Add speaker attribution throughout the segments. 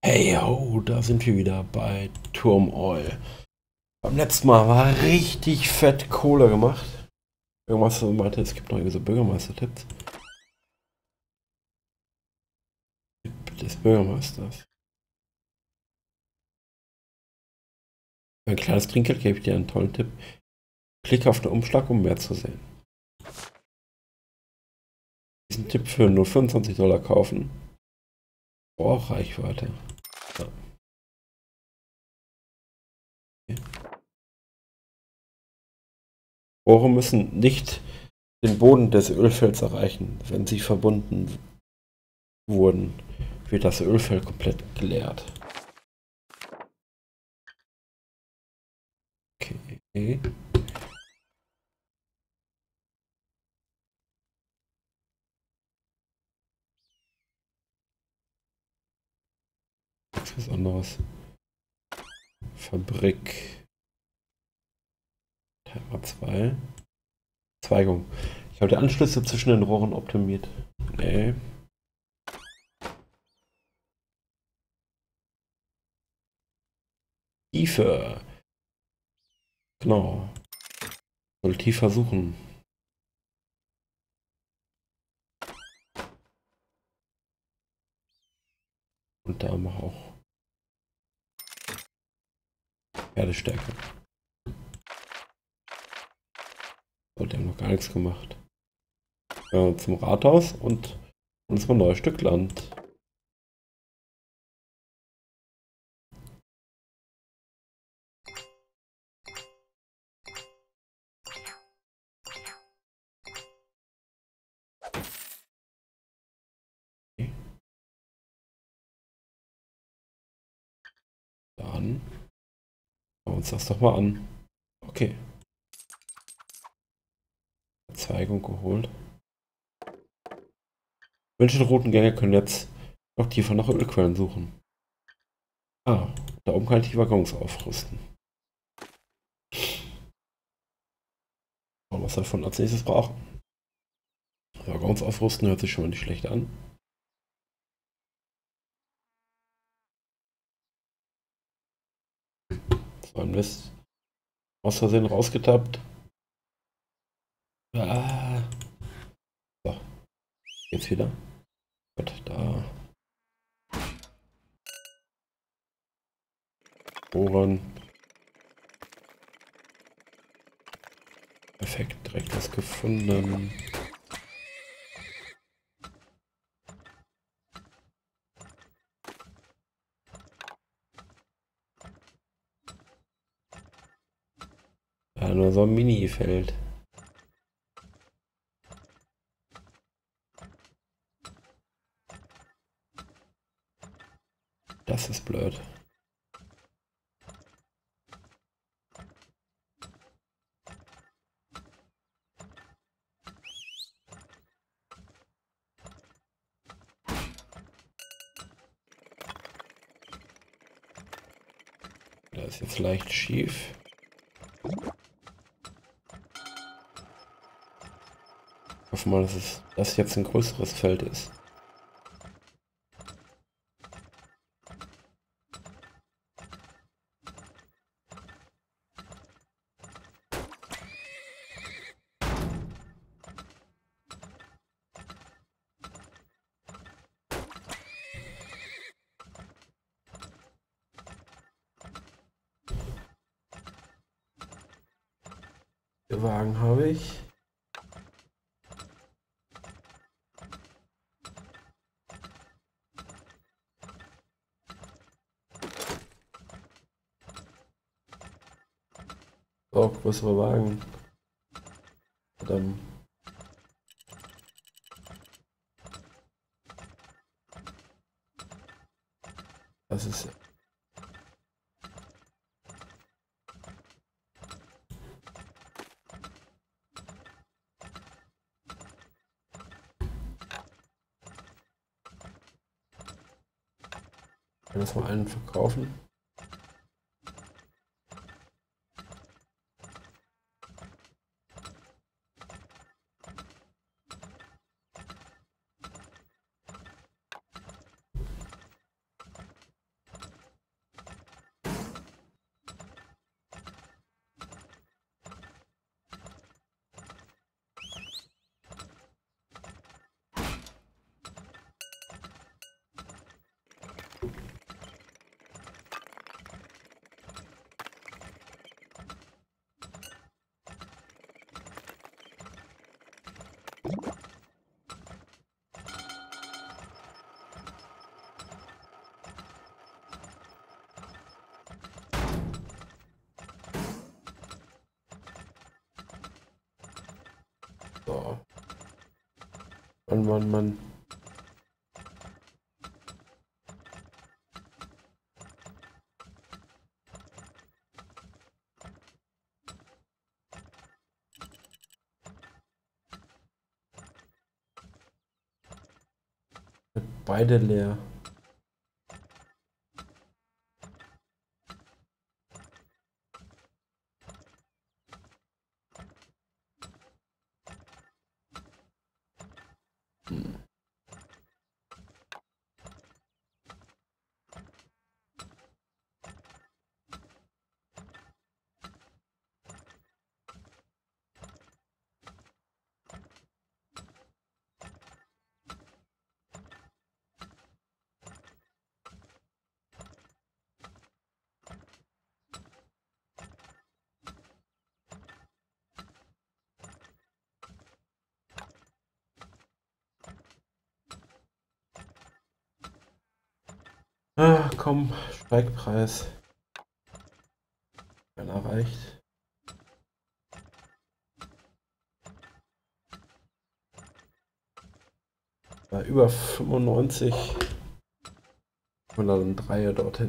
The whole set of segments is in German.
Speaker 1: Hey ho, da sind wir wieder bei Turm Oil. Beim letzten Mal war richtig fett Kohle gemacht. Irgendwas meinte, es gibt noch irgendwie so Bürgermeister-Tipps. Tipp des Bürgermeisters. Für ein kleines Trinkgeld gebe ich dir einen tollen Tipp. Klick auf den Umschlag, um mehr zu sehen. Diesen Tipp für nur 25 $ kaufen. Oh, Reichweite. Ja. Okay. Rohre müssen nicht den Boden des Ölfelds erreichen. Wenn sie verbunden wurden, wird das Ölfeld komplett geleert. Okay. Was anderes. Fabrik. Timer 2. Zweigung. Ich habe die Anschlüsse zwischen den Rohren optimiert. Nee. Tiefe. Genau. Soll tiefer suchen. Und da mach auch Pferdestärke. So, die haben noch gar nichts gemacht. Ja, zum Rathaus und uns ein neues Stück Land. Okay. Dann schauen wir uns das doch mal an. Okay. Verzweigung geholt. Wünsche Routengänge können jetzt noch tiefer nach Ölquellen suchen. Ah, da oben kann ich die Waggons aufrüsten. Und was wir davon als nächstes brauchen. Waggons aufrüsten hört sich schon mal nicht schlecht an. So ein Mist. Aus Versehen rausgetappt. Ah. So, jetzt wieder. Gut, da. Bohren. Perfekt, direkt was gefunden. Ja, nur so ein Mini-Feld. Das ist blöd. Da ist jetzt leicht schief. Ich hoffe mal, dass das jetzt ein größeres Feld ist. Den Wagen habe ich. So, größere Wagen. Dann das ist kann das mal einen verkaufen. Mann, Mann, Mann. Beide leer. Ah, komm, Steigpreis. Wenn erreicht. Bei über 95. 103 dorthin.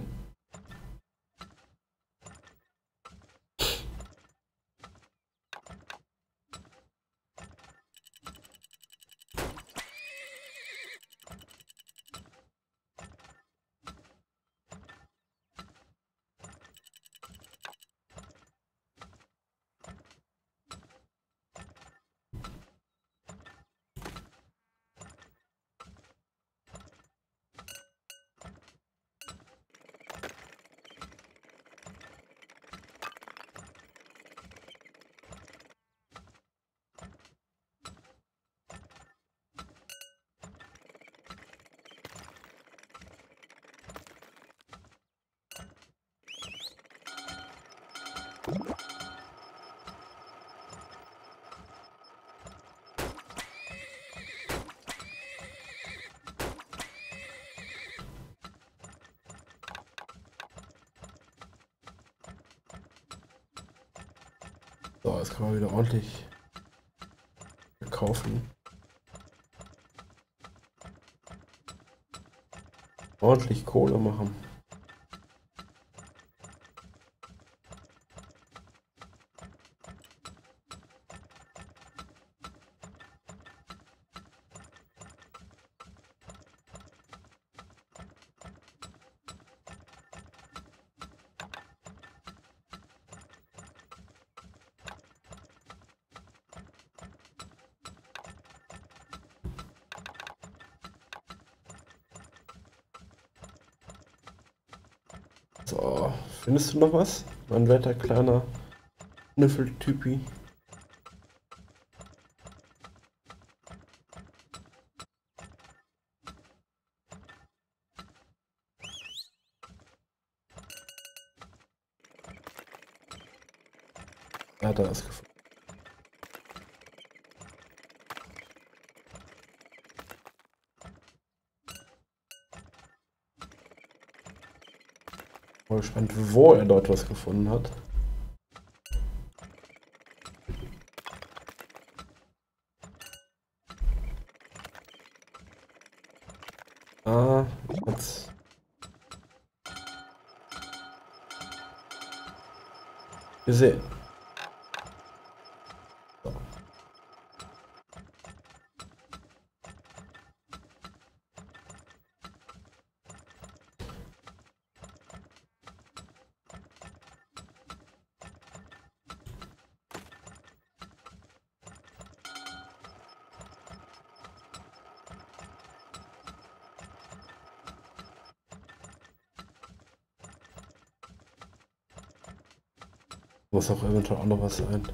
Speaker 1: So, jetzt kann man wieder ordentlich kaufen. Ordentlich Kohle machen. So, findest du noch was? Mein netter kleiner Schnüffeltypi. Ja, da ist gefunden. Mal gespannt, wo er dort was gefunden hat. Ah, jetzt. Gesehen. So. Muss auch eventuell auch noch was sein.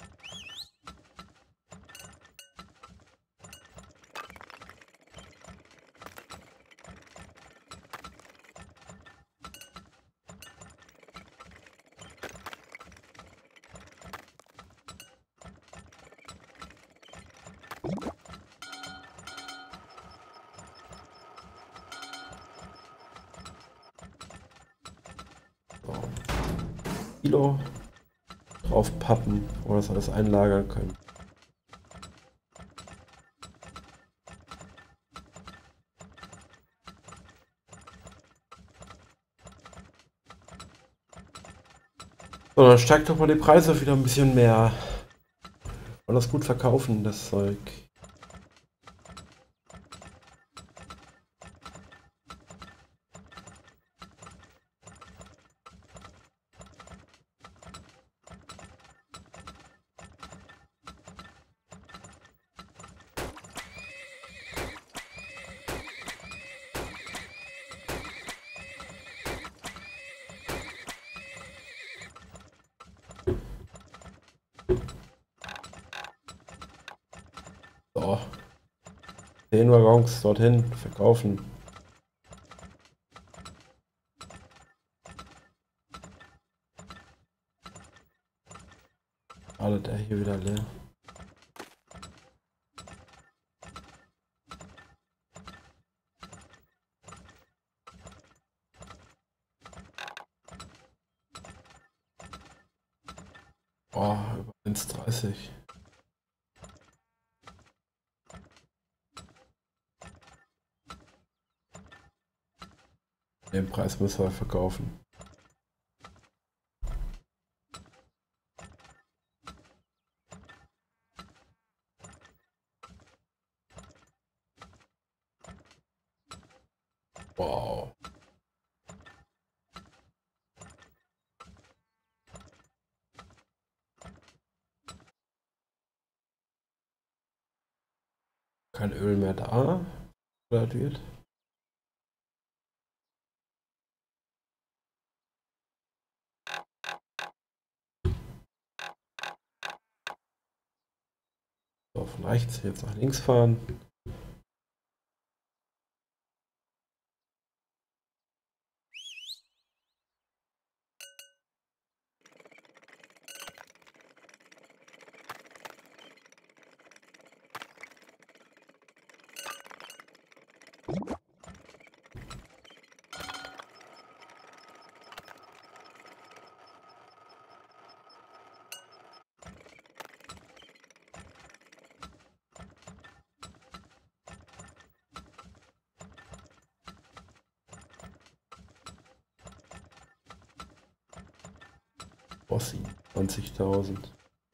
Speaker 1: So. Kilo drauf pappen, wo wir das alles einlagern können. So, dann steigt doch mal die Preise wieder ein bisschen mehr. Und das gut verkaufen, das Zeug. So. 10 Waggons dorthin verkaufen. Alle der hier wieder leer. Boah, über 1,30. Den Preis müssen wir verkaufen. Wow. Kein Öl mehr da. Oder wird. So, von rechts jetzt nach links fahren. Bossi, 20.000.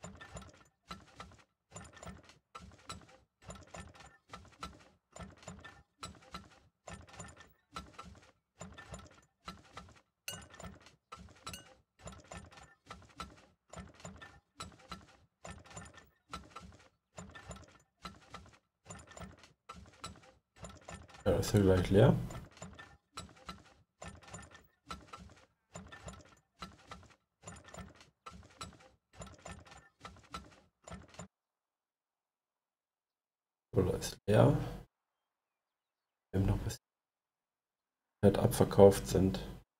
Speaker 1: Ja, ist ja gleich leer. Oder ist leer. Wir haben noch bis halt abverkauft sind.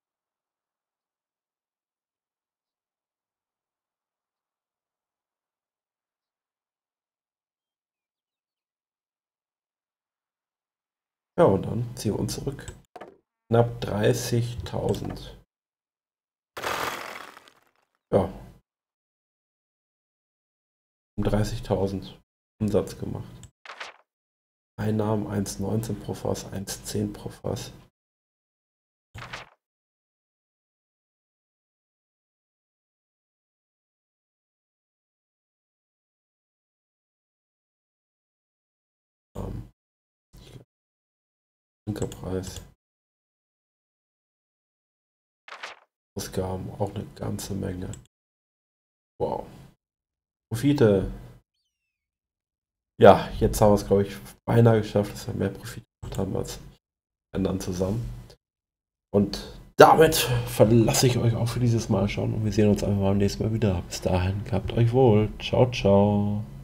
Speaker 1: Ja, und dann ziehen wir uns zurück. Knapp 30.000. Ja. 30.000 Umsatz gemacht. Einnahmen 1,19 pro Fass, 1,10 pro Fass. Preis. Ausgaben auch eine ganze Menge. Wow. Profite. Ja, jetzt haben wir es, glaube ich, beinahe geschafft, dass wir mehr Profit gemacht haben als anderen zusammen. Und damit verlasse ich euch auch für dieses Mal schon und wir sehen uns einfach beim nächsten Mal wieder. Bis dahin, gehabt euch wohl. Ciao, ciao.